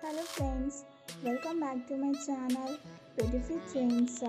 Hello friends, welcome back to my channel beautiful trends.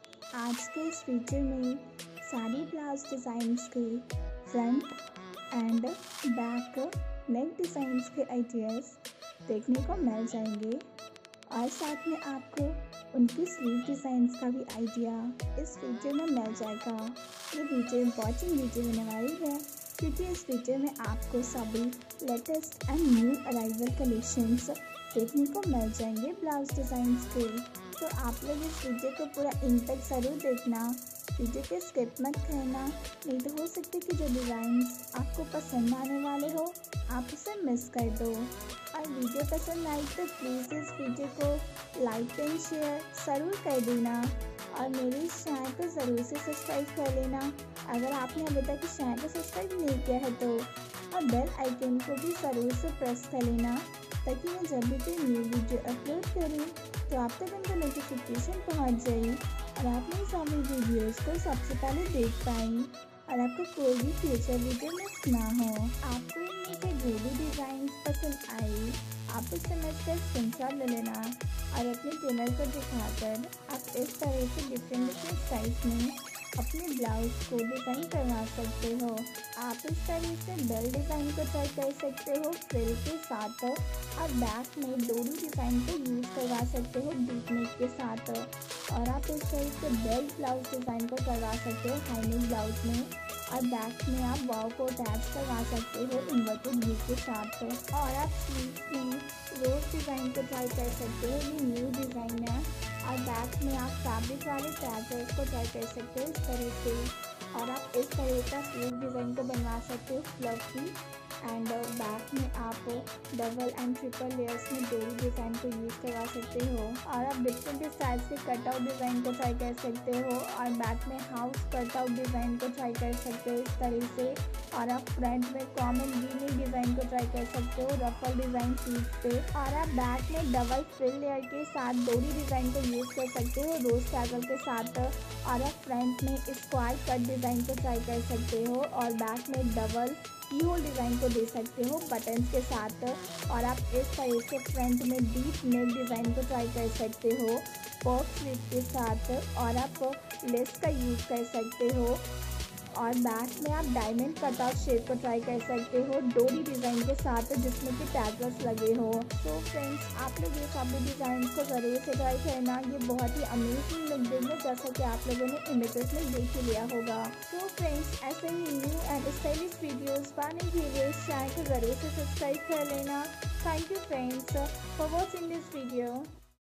आज के इस वीडियो में साड़ी ब्लाउज डिज़ाइंस के front and back neck designs के आइडियाज़ देखने को मिल जाएंगे और साथ में आपको उनकी स्लीव डिज़ाइंस का भी आइडिया इस वीडियो में मिल जाएगा। ये वीडियो इम्पॉर्टेंट वीडियो होने वाली है क्योंकि इस वीडियो में आपको सभी latest and new arrival collections देखने को मिल जाएंगे ब्लाउज डिज़ाइंस के। तो आप लोग इस वीडियो को पूरा इन तक ज़रूर देखना, वीडियो के स्किप मत करना, नहीं तो हो सकता है कि जो डिज़ाइंस आपको पसंद आने वाले हो आप उसे मिस कर दो। और वीडियो पसंद आई तो प्लीज़ इस वीडियो को लाइक एंड शेयर ज़रूर कर देना और मेरे इस चैनल को ज़रूर से सब्सक्राइब कर लेना अगर आपने अभी तक इस चैनल को सब्सक्राइब नहीं किया है तो, और बेल आइकन को भी ज़रूर से प्रेस कर लेना ताकि मैं जब भी कोई न्यू वीडियो अपलोड करूँ तो आप तक उनका नोटिफिकेशन पहुंच जाए और आप मेरी सभी वीडियोस को सबसे पहले देख पाएँ और आपको कोई भी फ्यूचर वीडियो मिस ना हो। आपको इनमें से जो भी डिज़ाइन पसंद आई आप उस समझ कर स्क्रीनशॉट ले लेना और अपने टेलर को दिखाकर आप इस तरह से डिफरेंट साइज में अपने ब्लाउज को डिज़ाइन करवा सकते हो। आप इस तरह से बेल डिज़ाइन को ट्राई कर सकते हो फ्रिल के साथ और बैक में डोरी डिज़ाइन को यूज़ करवा सकते हो डीप नेक के साथ, और आप इस तरह से बेल ब्लाउज डिज़ाइन को करवा सकते हो हाई नेक ब्लाउज में, और बैक में आप वाव को अटैच करवा सकते हो इन्वर्टेड व्यू के साथ, और आप स्लीव्स में रोज डिज़ाइन को ट्राई कर सकते हो। ये न्यू डिज़ाइन है और बैक में आप फैब्रिक वाले टैगर्स को ट्राई कर सकते हो इस तरह से, और आप इस तरह का स्लीव डिज़ाइन को बनवा सकते हो फ्लफी, एंड बैक में आप डबल एंड ट्रिपल लेयर्स में डोरी डिज़ाइन को यूज़ करवा सकते हो, और आप डिफरेंट स्टाइल से कटआउट डिज़ाइन को ट्राई कर सकते हो, और बैक में हाउस कटआउट डिज़ाइन को ट्राई कर सकते हो इस तरह से, और आप फ्रंट में कॉमन वीनिंग डिज़ाइन को ट्राई कर सकते हो रफल डिज़ाइन स्लीव्स पे, और आप बैक में डबल फ्रिल लेयर के साथ डोरी डिज़ाइन को यूज़ कर सकते हो रोज टैगल के साथ, और आप फ्रंट में स्क्वायर कट डिज़ाइन को ट्राई कर सकते हो, और बैक में डबल कीहोल डिज़ाइन को दे सकते हो बटन्स के साथ, और आप इस तरह से फ्रंट में डीप नेक डिज़ाइन को ट्राई कर सकते हो पॉप स्लीव के साथ, और आप लेस का यूज़ कर सकते हो, और बैक में आप डायमंड कटआउट शेप को ट्राई कर सकते हो डोरी डिज़ाइन के साथ जिसमें कि टैगर्स लगे हो। तो फ्रेंड्स आप लोग ये सभी डिज़ाइन को ज़रूर से ट्राई करना, ये बहुत ही अमेजिंग लुक देंगे जैसा कि आप लोगों ने इमेजेस में देख ही लिया होगा। तो फ्रेंड्स ऐसे ही न्यू एंड स्टाइलिश वीडियोज़ पाने के लिए इस चैनल को ज़रूर से सब्सक्राइब कर लेना। Thank you friends for watching this video.